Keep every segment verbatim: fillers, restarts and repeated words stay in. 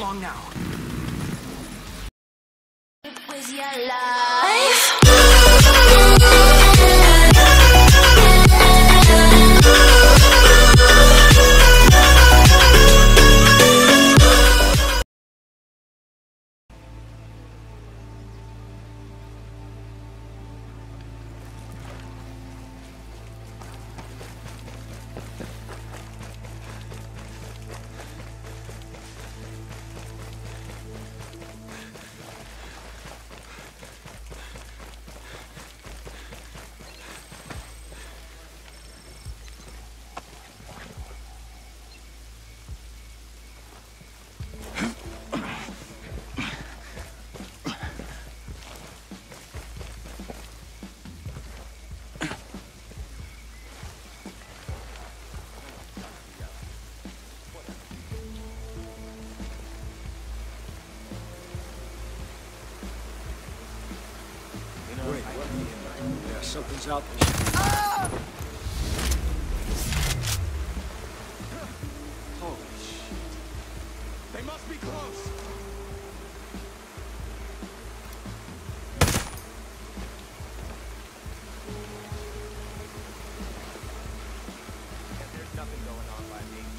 along now. It was your life. Something's out there. Ah! Holy shit. They must be close. There's nothing going on by me.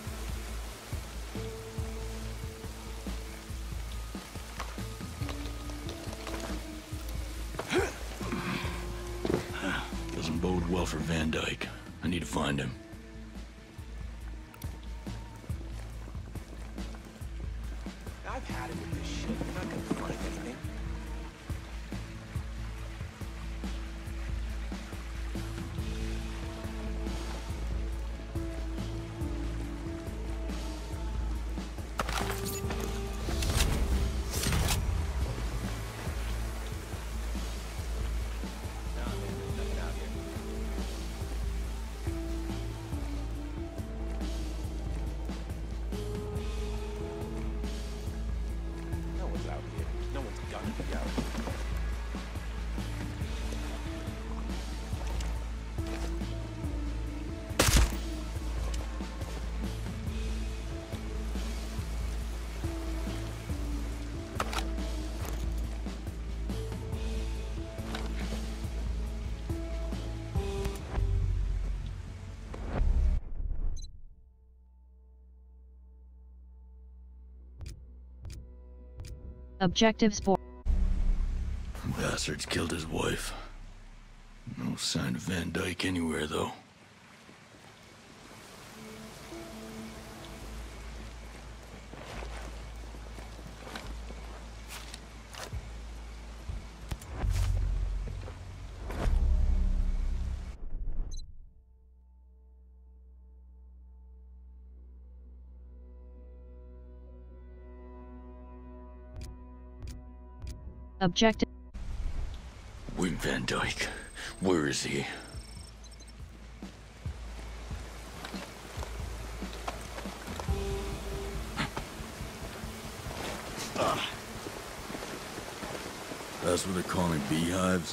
Bode well for Van Dyke. I need to find him. I've had it with this shit. You're not gonna find anything. Objectives for Bastards killed his wife. No sign of Van Dyke anywhere, though. Objective. Wim Van Dyke. Where is he? That's what they're calling beehives?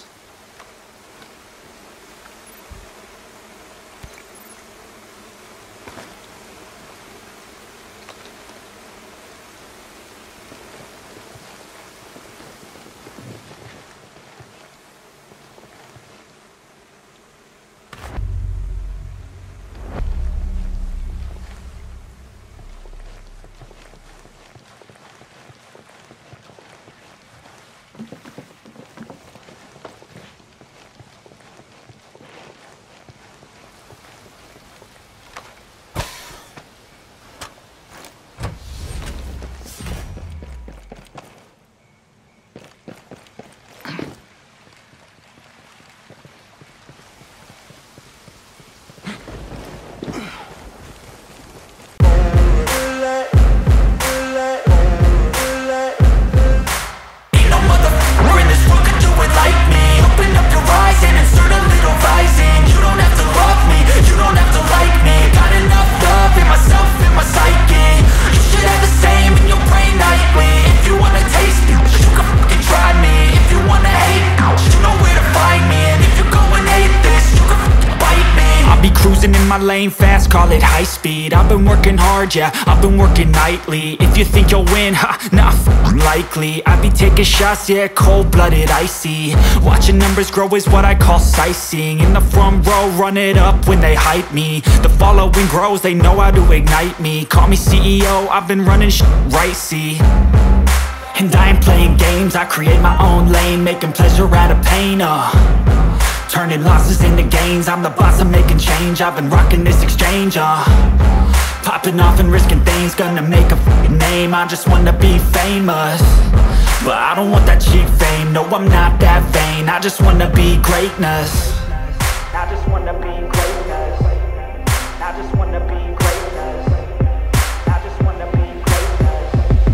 lane fast, call it high speed. I've been working hard, yeah, I've been working nightly. If you think you'll win, ha, nah, f***ing likely. I be taking shots, yeah, cold-blooded, icy. Watching numbers grow is what I call sightseeing. In the front row, run it up when they hype me. The following grows, they know how to ignite me. Call me C E O, I've been running shit right, see. And I ain't playing games, I create my own lane, making pleasure out of pain, uh turning losses into gains, I'm the boss, I'm making change. I've been rocking this exchange, uh popping off and risking things, gonna make a f***ing name. I just wanna be famous, but I don't want that cheap fame. No, I'm not that vain, I just wanna be greatness. I just wanna be greatness. I just wanna be greatness. I just wanna be greatness.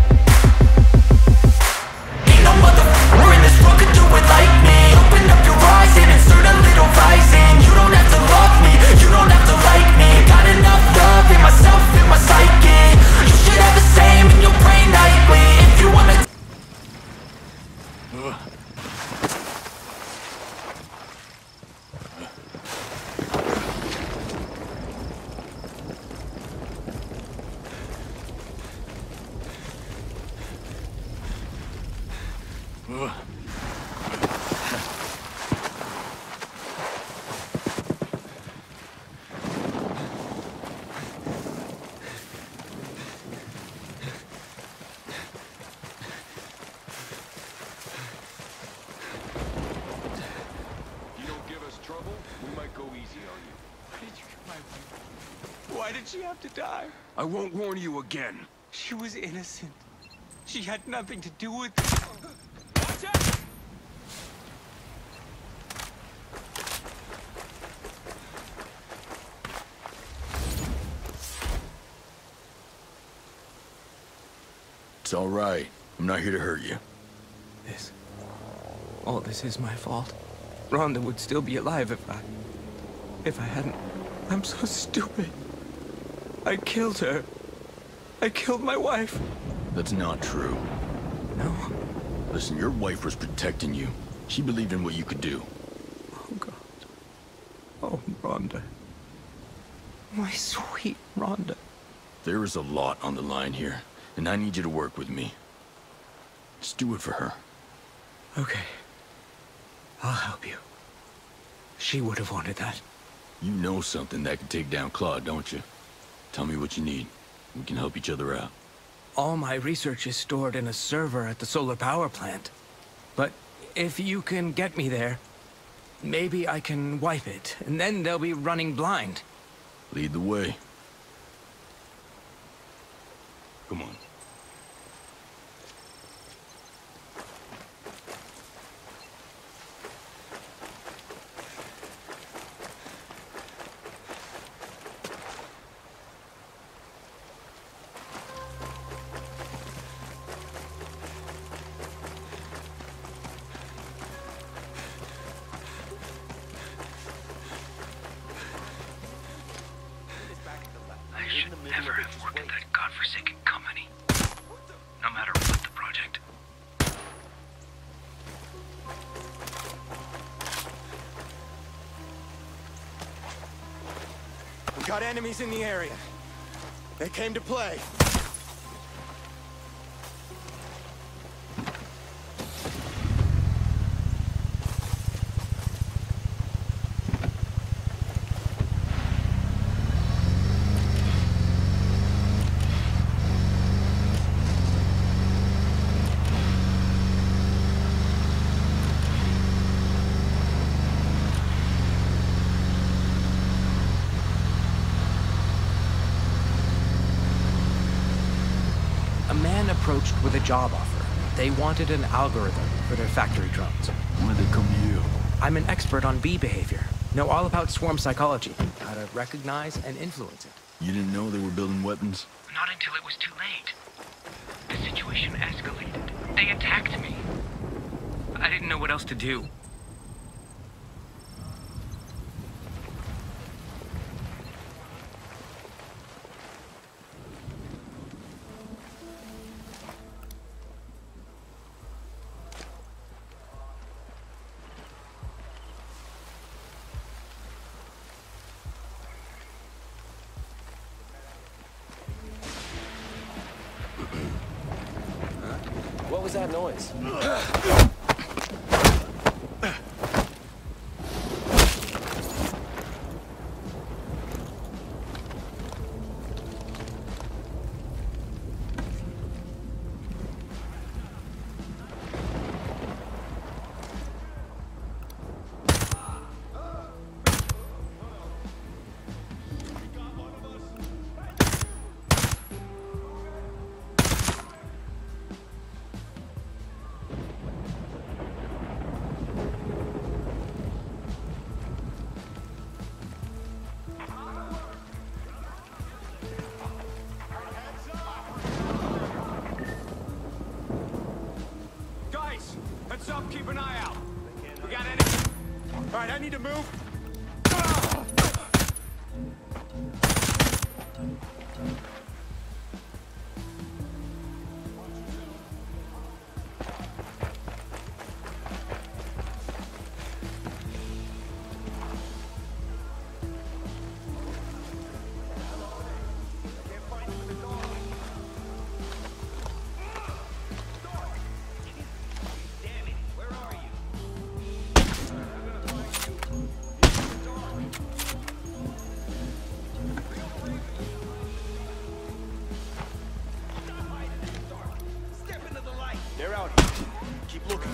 Ain't no motherfucker in this world could do it like me. Open up your eyes and insert a little rising. You don't have to love me, you don't have to like me. Got enough love in myself, in my psyche. You should have the same in your brain nightly. If you wanna Why did she have to die? I won't warn you again. She was innocent. She had nothing to do with it. Watch out! It's all right. I'm not here to hurt you. This... all this is my fault. Rhonda would still be alive if I... if I hadn't... I'm so stupid. I killed her. I killed my wife. That's not true. No? Listen, your wife was protecting you. She believed in what you could do. Oh, God. Oh, Rhonda. My sweet Rhonda. There is a lot on the line here, and I need you to work with me. Just do it for her. Okay. I'll help you. She would have wanted that. You know something that could take down Claude, don't you? Tell me what you need. We can help each other out. All my research is stored in a server at the solar power plant. But if you can get me there, maybe I can wipe it, and then they'll be running blind. Lead the way. Come on. I should never have worked at that godforsaken company. No matter what the project. We got enemies in the area. They came to play. A man approached with a job offer. They wanted an algorithm for their factory drones. Why did they come to you? I'm an expert on bee behavior. Know all about swarm psychology, how to recognize and influence it. You didn't know they were building weapons? Not until it was too late. The situation escalated. They attacked me. I didn't know what else to do. was that noise? Heads up, keep an eye out. We got anything? All right, I need to move. They're out here. Keep looking.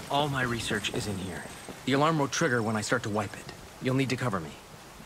All my research is in here. The alarm will trigger when I start to wipe it. You'll need to cover me.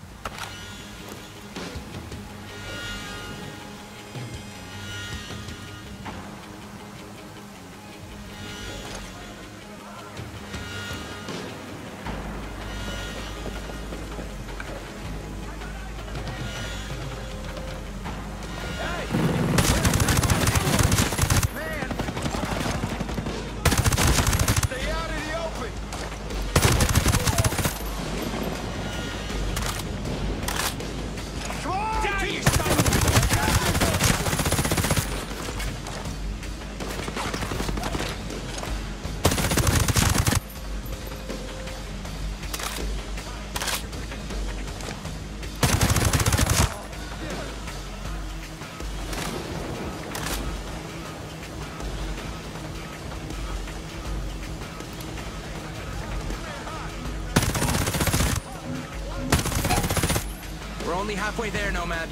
We're only halfway there, Nomad.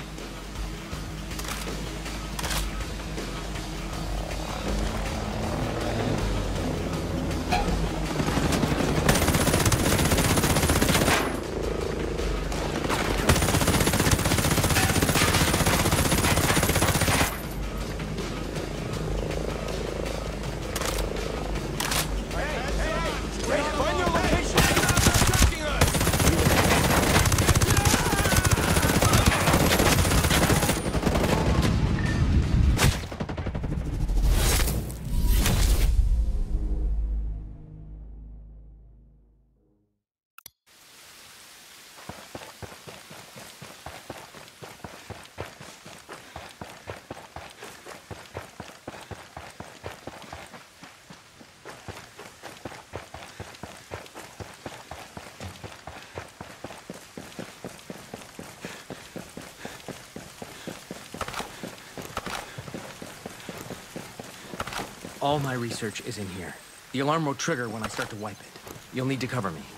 All my research is in here. The alarm will trigger when I start to wipe it. You'll need to cover me.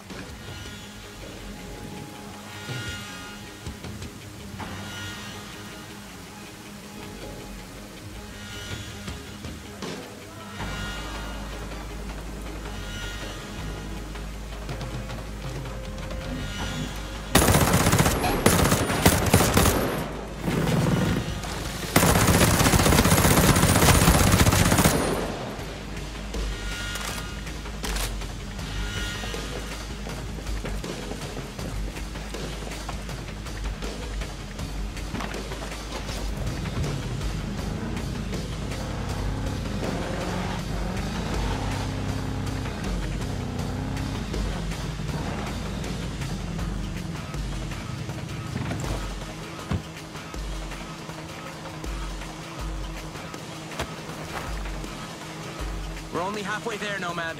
We're only halfway there, Nomad.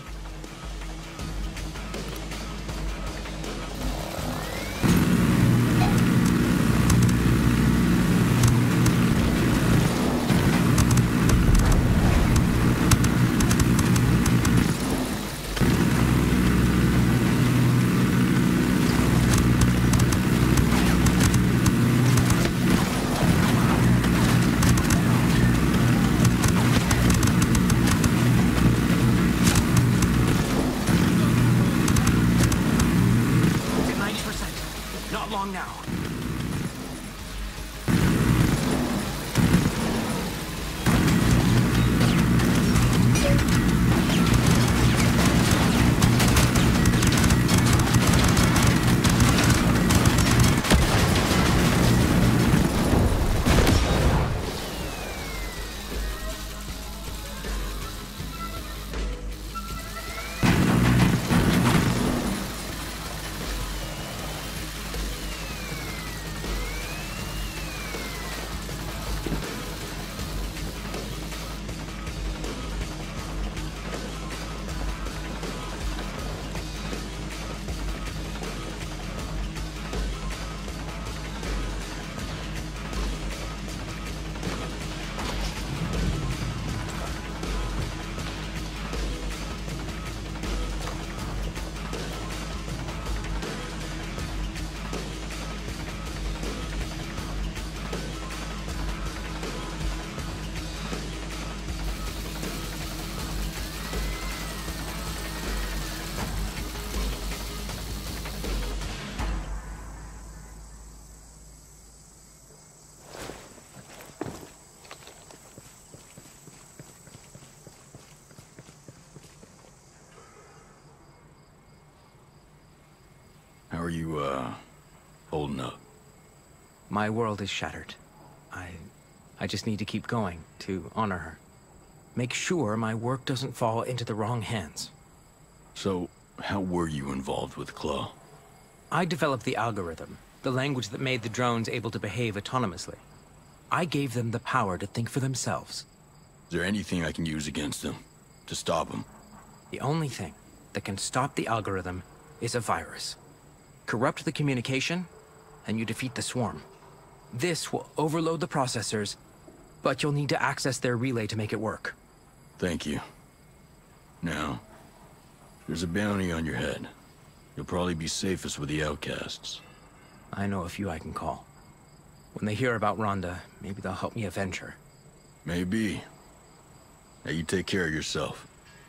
you, uh, holding up? My world is shattered. I... I just need to keep going, to honor her. Make sure my work doesn't fall into the wrong hands. So, how were you involved with Claw? I developed the algorithm, the language that made the drones able to behave autonomously. I gave them the power to think for themselves. Is there anything I can use against them? To stop them? The only thing that can stop the algorithm is a virus. Corrupt the communication, and you defeat the swarm. This will overload the processors, but you'll need to access their relay to make it work. Thank you. Now, there's a bounty on your head. You'll probably be safest with the outcasts. I know a few I can call. When they hear about Rhonda, maybe they'll help me avenge her. Maybe. Now you take care of yourself.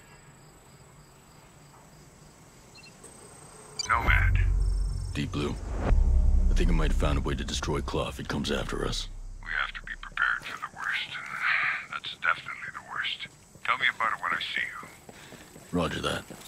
Nomad. Deep Blue. I think I might have found a way to destroy Claw if it comes after us. We have to be prepared for the worst. That's definitely the worst. Tell me about it when I see you. Roger that.